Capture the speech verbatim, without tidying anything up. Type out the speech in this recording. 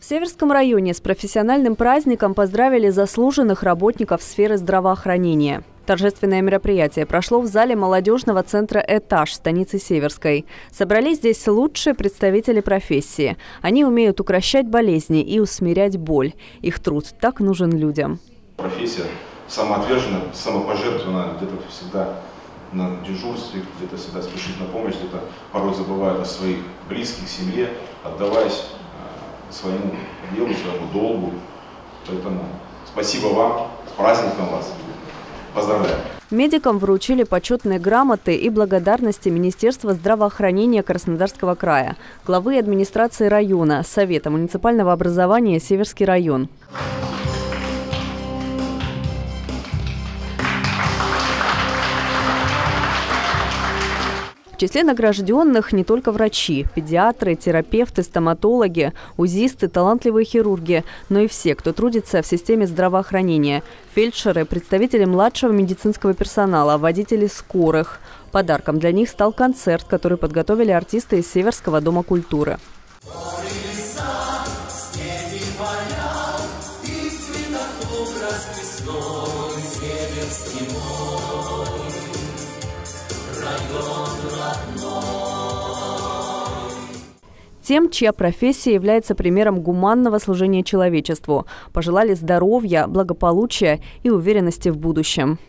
В Северском районе с профессиональным праздником поздравили заслуженных работников сферы здравоохранения. Торжественное мероприятие прошло в зале молодежного центра «Этаж» станицы Северской. Собрались здесь лучшие представители профессии. Они умеют укрощать болезни и усмирять боль. Их труд так нужен людям. Профессия самоотвержена, самопожертвована, где-то всегда на дежурстве, где-то всегда спешит на помощь, где-то порой забывает о своих близких, семье, отдаваясь своему делу, своему долгу. Поэтому спасибо вам, с праздником вас. Поздравляю. Медикам вручили почетные грамоты и благодарности Министерства здравоохранения Краснодарского края, главы администрации района, Совета муниципального образования Северский район. В числе награжденных не только врачи, педиатры, терапевты, стоматологи, узисты, талантливые хирурги, но и все, кто трудится в системе здравоохранения. Фельдшеры, представители младшего медицинского персонала, водители скорых. Подарком для них стал концерт, который подготовили артисты из Северского дома культуры. Тем, чья профессия является примером гуманного служения человечеству, пожелали здоровья, благополучия и уверенности в будущем.